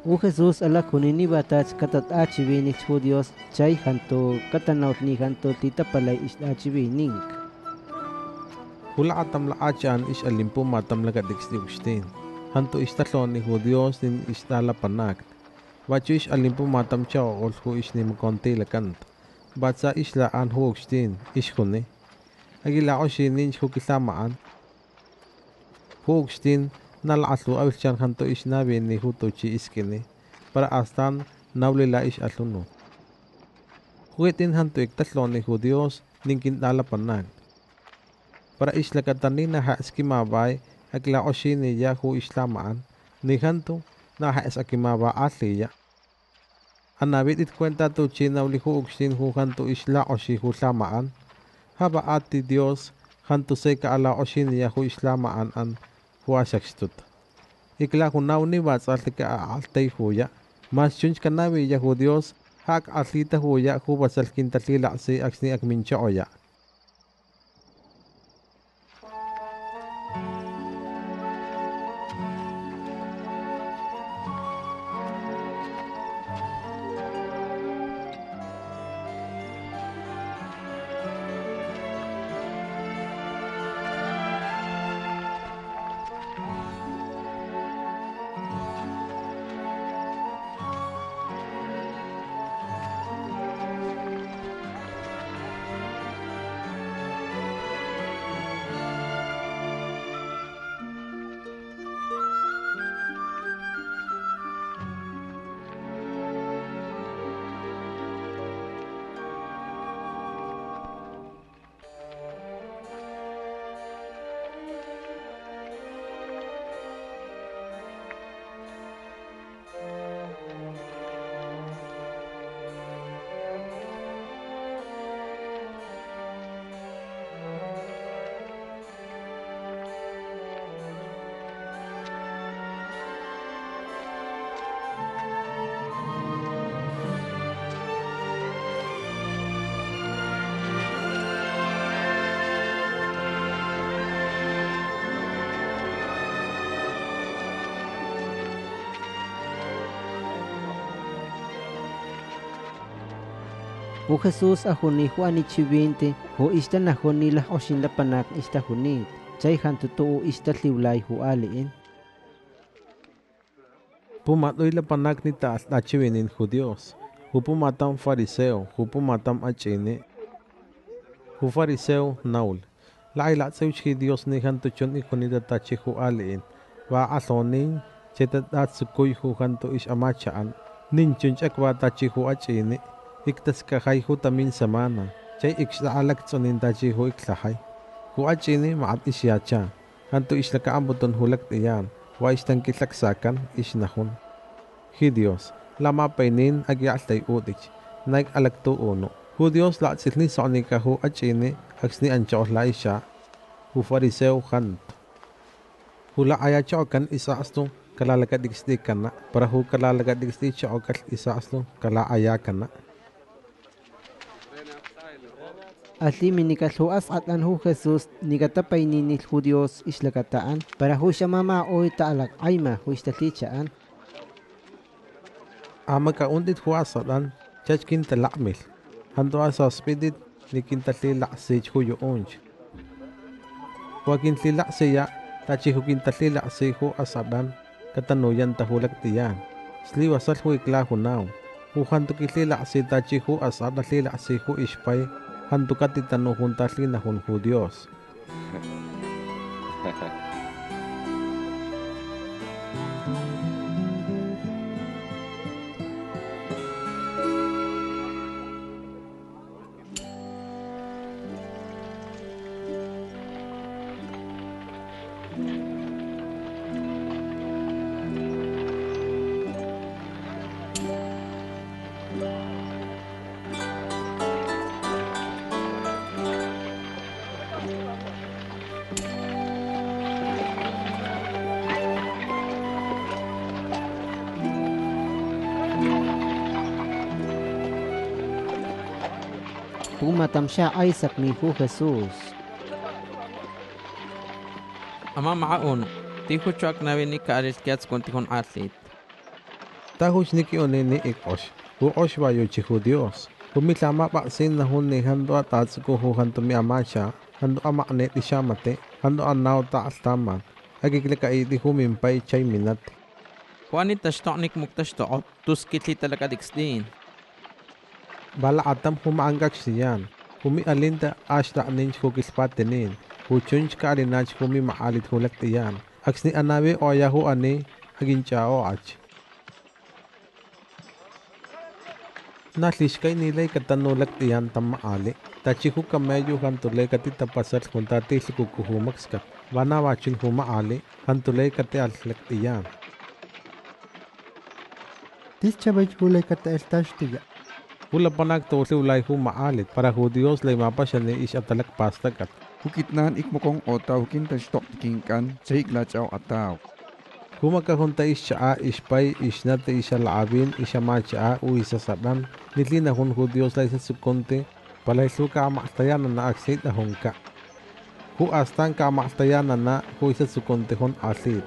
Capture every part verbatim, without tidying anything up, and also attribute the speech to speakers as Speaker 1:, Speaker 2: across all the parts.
Speaker 1: U Jesús ala kunini batach katat achibini judíos chay hanto katanautni hanto titapalay is achibinin.
Speaker 2: Hula atam la achan is alimpo matam la kadixti ustin. Hanto istalon ni judíos din istala panak. Bacho is alimpo matam chao olhu is ni makonti la kant. Batsa isla an hu ustin is huni. Agila oshinin hukisamaan. Hu ustin nal'aslu awilchan hanto is nabi ni hutuchi iskini. Para astan nawlila is aluno. Huitin hanto iktaslon ni judíos ninkin dala panak. Para isla katanina ha eskimabay agla oshini ya hu islamaan ni hanto na ha es akimaba asliya. Anabit it kwenta tu china uli hu ukshin hu hanto isla oshi hu lamaan. Haba ati Dios hanto seka ala oshini ya hu islamaan an hu asakstut. Ikla hunaw ni batsal ka altay huya. Mas chunch kanabi ya hu Dios hak aslita huya hu basal kintalila si aksni akmincha oya.
Speaker 1: U Jesús ahuni Juan ichibinte hu ista nahuni la oshin la panak ista hunit chay hanto tu ista liulay hu aliin.
Speaker 2: Pumatoy la panak ni taas achibinin judíos. Hu pumatam fariseo, hu pumatam achini. Hu fariseo naul. La ila tseuchi Dios ni hanto chon ikunita tachi hu aliin. Wa alonin chetat atsukuy hu hanto ish amachaan. Nin chunchak wa tachi hu achini. Iktas kahay hu tamin semana. Chay ikshaalak tsonin tachi hu iklahay. Hu achini maat isyacha. Hanto islaka ambuton hulak tiyan. Wa istan kitlaksakan isnahun. Hi Dios, lama painin agyaltay udich. Naik alakto uno. Hu Dios la atsilni sonika hu achini aksni ancho la isya. Hu fariseo hanto. Hula ayacho kan isa asto kalalagad digsti kana. Para hu kalalagad digsti chokal isa asto kala aya kana.
Speaker 1: Asli minikasluas atan hu Jesús nigatapay ninil judíos islakataan para hu siya mama oy taalak ayma hu istaklichaan.
Speaker 2: Ama ka undit hu asatan chachkin talakmil. Hanto asa hospedit ni kintalilak hu yu unch. Huwag kintilak siya tachi hu kintalilak hu asatan katanuyan tahulak tiyan. Sli wasal hu ikla hu naw. Hu hanto kililak si tachi hu asatan lilak hu ispay. Hanto katitano juntarli na hun judíos.
Speaker 1: Pumatam siya Isaac ni hu Jesús.
Speaker 3: Ama maa uno, tiho chuak na ni kaalis kiats kon tihon atlit.
Speaker 2: Tahuch niki onini ikosh. Hu osh vayochi hu Dios. Humilama baksin na huni hando atatsuko hu hando mi amacha. Hando amakne ishamate. Hando anaw taas-taman. Agikilika iti humimpay chay minate.
Speaker 3: Kuanit tashtonik muktashtoot. Tuskitli talaga diksdin.
Speaker 2: Bala atam humaanggak siyan. Humi alinda ashda ninch hukispatenin. Huchunch ka alinach humi maalit hulak tiyan. Aksni anawe oyahu ani aginchao ach. Naslishkay nilay katanulak tiyan tamaali. Tachihu kameyo hantulay kati tapasal huntati sikukuhumakskat. Banawachin humaali hantulay kati alslak tiyan.
Speaker 1: Tis chabay hulay kata eltashtiga.
Speaker 2: Hula panag tuli ulay humaalit para hu Dios lay mapasya ni is atalak pastakat.
Speaker 4: Hukitnan ikmokong otaw kintastok tikingkan sa higlachaw ataw.
Speaker 2: Humakahunta is siya ispay isnate isa laabin isa matya u isa saban. Nitli na hun hu Dios lay sa sukonte palay suka amaktayan na aksit na hungka. Hu astan ka amaktayan na hu isa sukonte hun asit.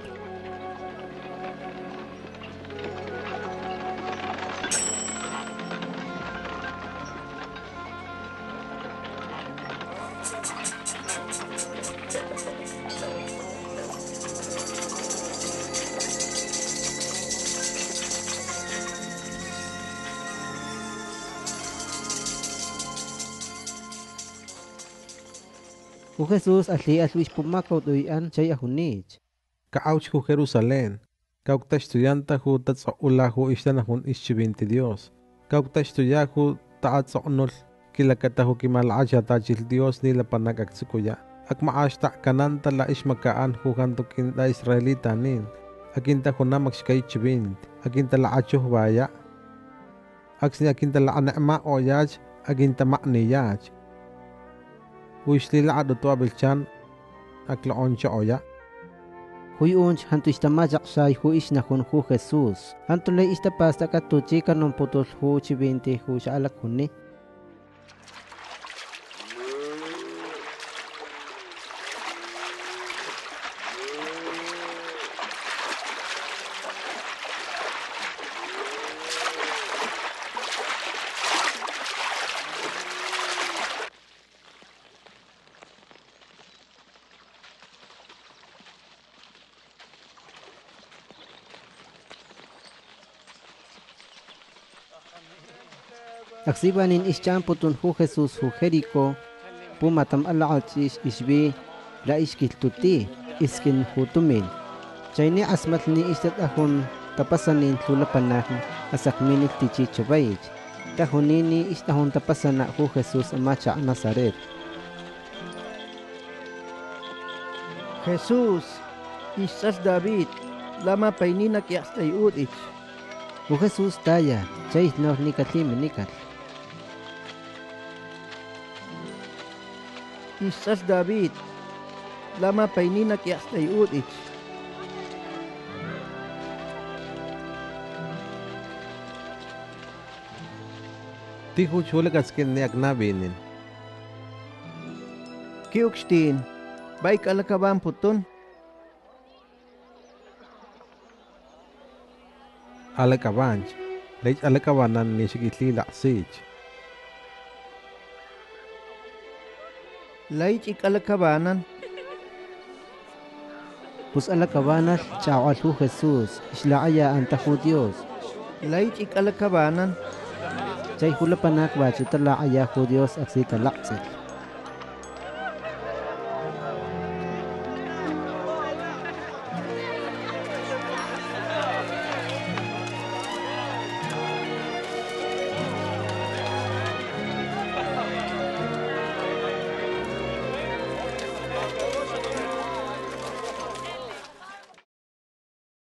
Speaker 1: O Jesus asli aswis pumakaw tuyan chay ahunich.
Speaker 2: Kaauch hu Jerusalén. Kaukta estudianta hu tatsoula hu ishtan hun ischibinti Dios. Kaukta estudia hu taatsonol kilakata hu kimalacha tachil Dios nila panagaksukuya. Ak maashta kananta la ismakaan hu hantukin la Israelita nin. Akinta hu namakshkay chibint. Akinta la achuh baya. Aksni akinta la anama oyaj. Akinta makniyaj. Uishlila adotua bilchan aklaon cha oya.
Speaker 1: Huy unch hantu istamajak say hu isnahun hu Jesus. Hantu lay istapasta katuchi kanon putol hu chibinti hu sa alak huni. Aksibanin ischan putun hu Jesus hu Jericho pumatam alaalchis isbi la iskiltuti iskin hutumin. Chayni asmat ni istat ahun tapasanin lulapanak asakminit tichi chabayich. Tahunini istahun tapasana hu Jesus amacha Nazaret.
Speaker 5: Jesus, isas David, lama painina kiastay udich.
Speaker 1: Hu Jesus taya, chay no nikatlim nikat.
Speaker 5: Isas David, lama painina kiastay udich.
Speaker 2: Tihu chulak askin ni agnabinin.
Speaker 5: Kiukstin, baik alakaban putun.
Speaker 2: Alakabanj, lej alakabanan ni sigitli laksij.
Speaker 5: Lay ik alakabanan.
Speaker 1: Pus alakabanat chao hu Jesus islaaya anta hu Dios.
Speaker 5: Lay ik alakabanan.
Speaker 1: Chay hulapanak bacho tala aya hu Dios aksita laksit.